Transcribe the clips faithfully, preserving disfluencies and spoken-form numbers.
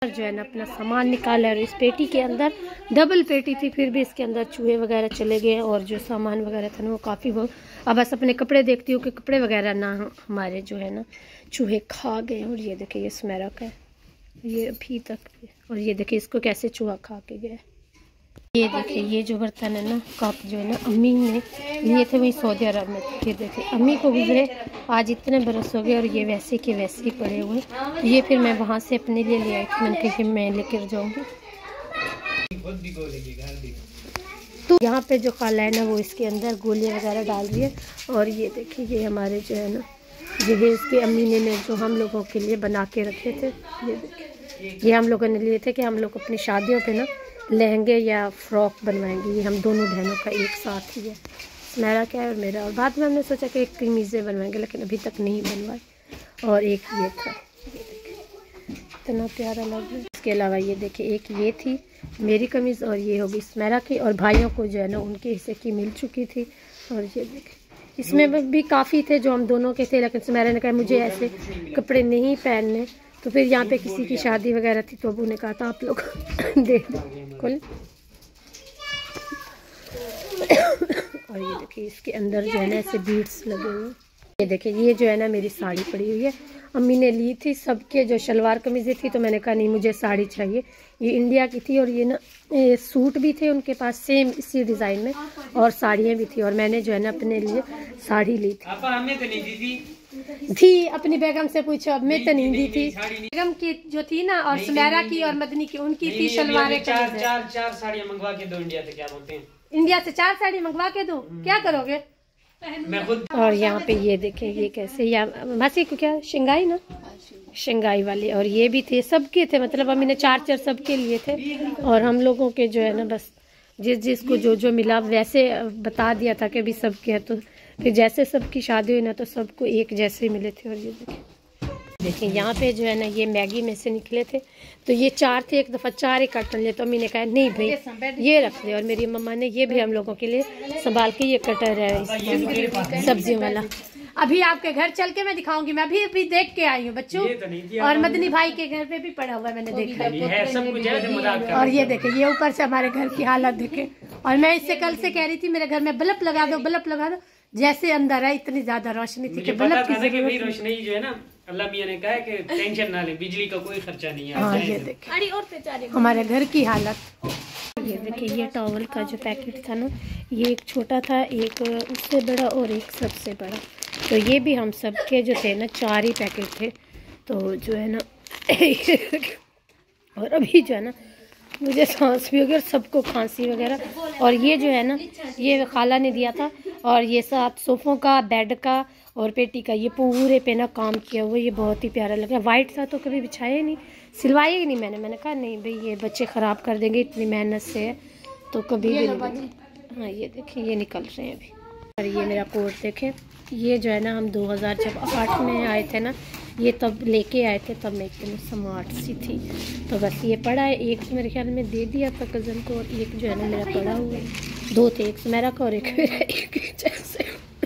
जो है ना अपना सामान निकाला और इस पेटी के अंदर डबल पेटी थी, फिर भी इसके अंदर चूहे वगैरह चले गए और जो सामान वगैरह था ना वो काफ़ी वो। अब बस अपने कपड़े देखती हूँ कि कपड़े वगैरह ना हमारे जो है ना चूहे खा गए। और ये देखिए ये स्मेरा का है, ये अभी तक, और ये देखिए इसको कैसे चूहा खा के गया। ये देखिए ये जो बर्तन है ना कप जो है ना अम्मी ने लिए थे वही सऊदी अरब में। फिर देखिए अम्मी को गुजरे आज इतने बरस हो गए और ये वैसे के वैसे ही पड़े हुए। तो ये फिर मैं वहाँ से अपने लिए ले आई थी, मैंने कहा कि मैं लेकर जाऊँगी। तो यहाँ पे जो खाला है ना वो इसके अंदर गोलियाँ वगैरह डाल रही है। और ये देखिए ये हमारे जो है ना ये इसके अम्मी ने जो हम लोगों के लिए बना के रखे थे। ये देखिए ये हम लोगों ने लिए थे कि हम लोग अपनी शादियों पे ना लहंगे या फ्रॉक बनवाएंगे। ये हम दोनों बहनों का एक साथ ही है, मेरा क्या है और मेरा। और बाद में हमने सोचा कि एक कमीज़ें बनवाएंगे लेकिन अभी तक नहीं बनवाई। और एक ये था, ये देखिए इतना प्यारा लग रहा है। इसके अलावा ये देखिए एक ये थी मेरी कमीज़ और ये होगी स्मेरा की। और भाइयों को जो है ना उनके हिस्से की मिल चुकी थी। और ये देखिए इसमें भी काफ़ी थे जो हम दोनों के थे, लेकिन स्मेरा ने कहा मुझे ऐसे कपड़े नहीं पहनने। तो फिर यहाँ पे किसी की शादी वगैरह थी तो अबू ने कहा था आप लोग दे दो खोल। और ये देखिए इसके अंदर जो है ना ऐसे बीड्स लगे हुए। ये देखिए ये जो है ना मेरी साड़ी पड़ी हुई है, अम्मी ने ली थी सबके जो शलवार कमीज़ें थी तो मैंने कहा नहीं मुझे साड़ी चाहिए। ये इंडिया की थी और ये ना ये सूट भी थे उनके पास सेम इसी डिज़ाइन में और साड़ियाँ भी थी। और मैंने जो है ना अपने लिए साड़ी ली थी थी अपनी बेगम से पूछो, अब मैं तो नहीं दी थी। बेगम की जो थी ना और सुमेरा की और मदनी की उनकी थी शलवारें। चार चार चार साड़ियाँ मंगवा के दो इंडिया से, क्या बोलते हैं इंडिया से चार साड़ी मंगवा के दो, क्या करोगे मैं खुद। और यहाँ पे ये देखें ये कैसे या मासी को क्या शंघाई ना शंघाई वाले। और ये भी थे सबके थे, मतलब अम्मी ने चार चार सबके लिए थे। और हम लोगों के जो है ना बस जिस जिसको जो जो मिला वैसे बता दिया था कि अभी सबके हैं। तो फिर जैसे सबकी शादी हुई ना तो सबको एक जैसे मिले थे। और ये देखें देखिए यहाँ पे जो है ना ये मैगी में से निकले थे तो ये चार थे, एक दफ़ा चार ही कटन लिए। तो अम्मी ने कहा नहीं भाई ये रख दे। और मेरी मम्मा ने ये भी हम लोगों के लिए संभाल के ये कटर है सब्जियों वाला। अभी आपके घर चल के मैं दिखाऊंगी, मैं अभी अभी देख के आई हूँ बच्चों। और मदनी भाई के घर पे भी पड़ा हुआ है, मैंने देखा। और ये देखे ये ऊपर से हमारे घर की हालत देखे। और मैं इससे कल से कह रही थी मेरे घर में बल्ब लगा दो बल्ब लगा दो, जैसे अंदर है इतनी ज्यादा रोशनी थी कि बल्ब की जरूरत। रोशनी जो है ना अल्लाह मियां ने कहा है कि टेंशन ना ले, बिजली का कोई खर्चा नहीं है। हाँ ये देखिए हमारे घर की हालत। ये देखिए ये टॉवल का जो पैकेट था ना ये एक छोटा था, एक उससे बड़ा और एक सबसे बड़ा। तो ये भी हम सब के जो थे ना चार ही पैकेट थे। तो जो है ना और अभी जो है ना मुझे सांस भी हो गई और सबको खांसी वगैरह। और ये जो है ना ये खाला ने दिया था। और ये साथ सोफ़ों का, बेड का और पेटी का ये पूरे पे ना काम किया हुआ, ये बहुत ही प्यारा लगा। वाइट था तो कभी बिछाया नहीं, सिलवाया ही नहीं मैंने। मैंने कहा नहीं भाई ये बच्चे ख़राब कर देंगे, इतनी मेहनत से है तो कभी भी नहीं। हाँ ये देखें ये निकल रहे हैं अभी। और ये मेरा कोट देखें, ये जो है ना हम दो हज़ार जब आठ में आए थे ना ये तब लेके आए थे, तब मैं इतनी स्मार्ट सी थी। तो बस ये पड़ा है, एक मेरे ख्याल में दे दिया था कज़न को और एक जो है ना मेरा पड़ा हुआ है। दो थे, एक मेरा का और एक मेरा एक जैसे।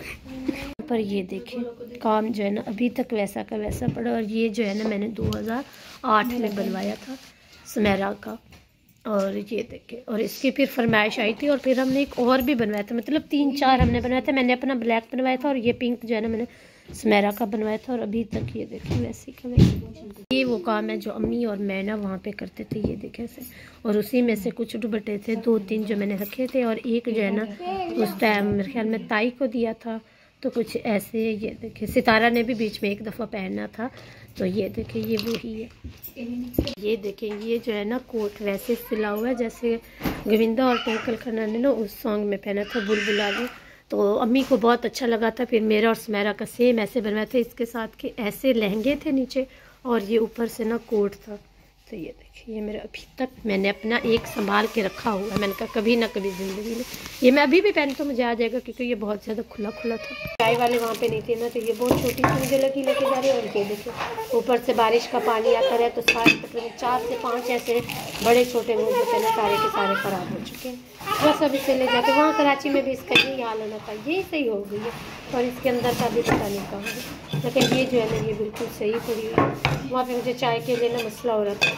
पर ये देखें काम जो है ना अभी तक वैसा का वैसा पड़ा। और ये जो है ना मैंने दो हज़ार आठ में बनवाया था सुमेरा का। और ये देखे और इसकी फिर फरमाइश आई थी और फिर हमने एक और भी बनवाया था, मतलब तीन चार हमने बनवाया था। मैंने अपना ब्लैक बनवाया था और ये पिंक जो है ना मैंने सुमेरा का बनवाया था। और अभी तक ये देखें वैसे का वैसे। ये वो काम है जो अम्मी और मैं ना वहाँ पे करते थे, ये देखे से। और उसी में से कुछ दुपट्टे थे, दो तीन जो मैंने रखे थे और एक जो है ना उस टाइम मेरे ख्याल में ताई को दिया था। तो कुछ ऐसे ये देखे सितारा ने भी बीच में एक दफ़ा पहनना था। तो ये देखें ये वही है। ये देखें ये जो है ना कोट वैसे सिला हुआ है जैसे गोविंदा और ट्विंकल खन्ना ने ना उस सॉन्ग में पहना था बुलबुला में। तो अम्मी को बहुत अच्छा लगा था। फिर मेरा और सुमेरा का सेम ऐसे बनवाया था, इसके साथ के ऐसे लहंगे थे नीचे और ये ऊपर से ना कोट था। तो ये देखिए ये मेरा अभी तक मैंने अपना एक संभाल के रखा हुआ है। मैंने कहा कभी ना कभी ज़िंदगी में ये मैं अभी भी पहन तो मुझे आ जाएगा, क्योंकि ये बहुत ज़्यादा खुला खुला था। चाय वाले वहाँ पे नहीं थे ना, तो ये बहुत छोटी सी मुझे लगी लेके जा रही है। और ये देखिए ऊपर से बारिश का पानी आता रहा तो सारे मतलब चार से पाँच ऐसे बड़े छोटे मुँह जो थे ना सारे के सारे ख़राब हो चुके हैं। बस अभी से ले जाके वहाँ कराची में भी इसका यही हाल होना था, यही सही हो गई है। और इसके अंदर का भी पता नहीं कहाँ, लेकिन ये जो है ना ये बिल्कुल सही पड़ी हुई है। वहाँ पे मुझे चाय के लिए ना मसला हो रहा था,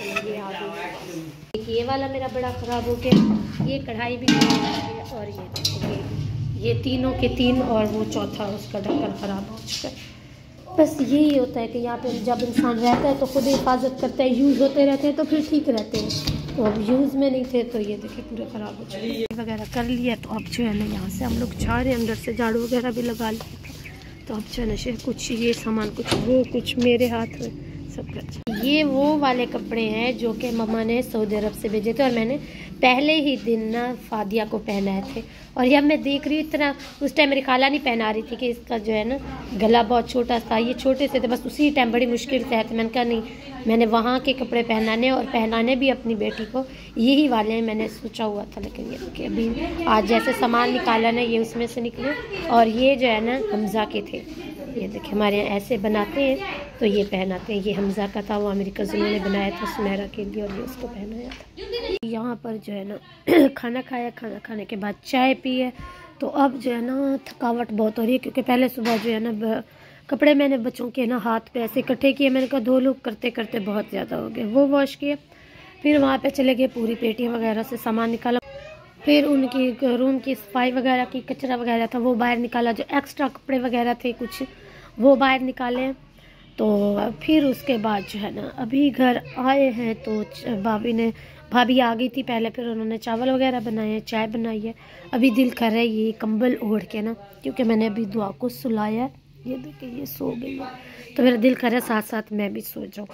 ये आ गई। ये वाला मेरा बड़ा ख़राब हो गया, ये कढ़ाई भी खराब हो गया, और ये ये ये तीनों के तीन, और वो चौथा उसका ढक्कन ख़राब हो चुका है। बस यही होता है कि यहाँ पे जब इंसान रहता है तो खुद हिफाजत करता है, यूज़ होते रहते हैं तो फिर ठीक रहते हैं। तो अब यूज़ में नहीं थे तो ये देखिए पूरे ख़राब हो चुके वगैरह कर लिया। तो अब जो है ना यहाँ से हम लोग जा रहे हैं, अंदर से झाड़ू वगैरह भी लगा लिया था। तो अब जो है ना कुछ ये सामान, कुछ वो, कुछ मेरे हाथ में सब कर। ये वो वाले कपड़े हैं जो कि मम्मा ने सऊदी अरब से भेजे थे, और मैंने पहले ही दिन ना फादिया को पहनाए थे। और यह मैं देख रही हूँ इतना, उस टाइम मेरी खाला नहीं पहना रही थी कि इसका जो है ना गला बहुत छोटा था, ये छोटे से थे, बस उसी टाइम बड़ी मुश्किल से है। तो मैंने कहा नहीं, मैंने वहाँ के कपड़े पहनाने और पहनाने भी अपनी बेटी को यही वाले हैं, मैंने सोचा हुआ था। लेकिन ये कि अभी आज जैसे सामान निकाला ना, ये उसमें से निकले। और ये जो है ना हमज़ा के थे, ये देखिए हमारे यहाँ ऐसे बनाते हैं तो ये पहनाते हैं। ये हमज़ा का था, वो अमेरिका से ने बनाया था सुनहरा के लिए, और ये उसको पहनाया था। यहाँ पर जो है ना खाना खाया, खाना खाने के बाद चाय पी है। तो अब जो है ना थकावट बहुत हो रही है, क्योंकि पहले सुबह जो है ना कपड़े मैंने बच्चों के ना हाथ पे ऐसे इकट्ठे किए, मैंने कहा धो लो, करते करते बहुत ज़्यादा हो गए, वो वॉश किए। फिर वहाँ पे चले गए, पूरी पेटियाँ वगैरह से सामान निकाला। फिर उनकी रूम की सफाई वगैरह की, कचरा वगैरह था वो बाहर निकाला, जो एक्स्ट्रा कपड़े वगैरह थे कुछ वो बाहर निकाले। तो फिर उसके बाद जो है ना अभी घर आए हैं, तो भाभी ने भाभी आ गई थी पहले, फिर उन्होंने चावल वगैरह बनाए हैं, चाय बनाई है। अभी दिल कर रहा है ये कंबल ओढ़ के ना, क्योंकि मैंने अभी दुआ को सुलाया है, ये देखिए ये सो गई है, तो मेरा दिल कर रहा है साथ साथ मैं भी सो जाऊँ।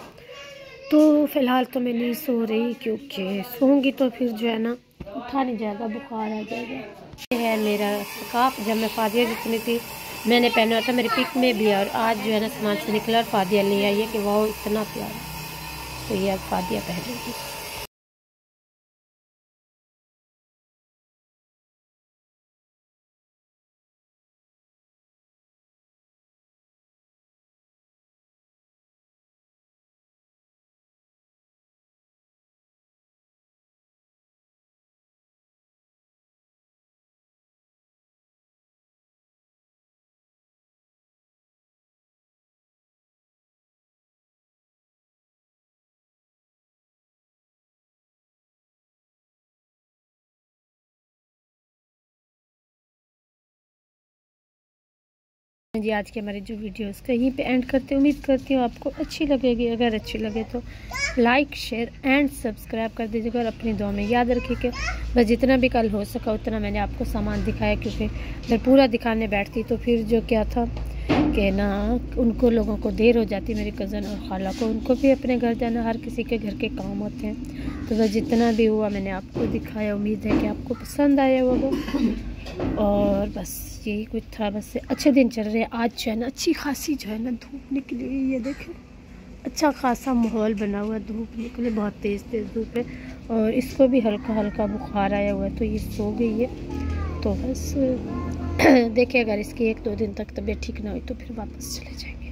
तो फ़िलहाल तो मैं नहीं सो रही, क्योंकि सोऊंगी तो फिर जो है ना उठा नहीं जाएगा, बुखार आ जाएगा। ये है मेरा स्कार्फ, जब मैं फादिया जितनी थी मैंने पहना हुआ था, मेरे पिक में भी है। और आज जो है ना सामान से निकला और फादिया ले आई है कि वो इतना प्यारा, तो ये अब फादिया पहनेगी। जी आज की हमारी जो वीडियो उसको यहीं पे एंड करते, उम्मीद करती हूँ आपको अच्छी लगेगी। अगर अच्छी लगे तो लाइक शेयर एंड सब्सक्राइब कर दीजिएगा, और अपनी दुआ में याद रखिए कि बस जितना भी कल हो सका उतना मैंने आपको सामान दिखाया, क्योंकि मैं पूरा दिखाने बैठती तो फिर जो क्या था कि ना उनको लोगों को देर हो जाती, मेरी कज़न और खाला को, उनको भी अपने घर जाना, हर किसी के घर के काम होते हैं। तो बस जितना भी हुआ मैंने आपको दिखाया, उम्मीद है कि आपको पसंद आया होगा। और बस यही कुछ था, बस अच्छे दिन चल रहे हैं। आज जो है ना अच्छी खासी जो है ना धूप निकली, ये देखें अच्छा खासा माहौल बना हुआ है, धूप निकले, बहुत तेज़ तेज़ धूप है। और इसको भी हल्का हल्का बुखार आया हुआ है, तो ये सो गई है। तो बस देखिए अगर इसकी एक दो दिन तक तबीयत ठीक ना हुई तो फिर वापस चले जाएंगे।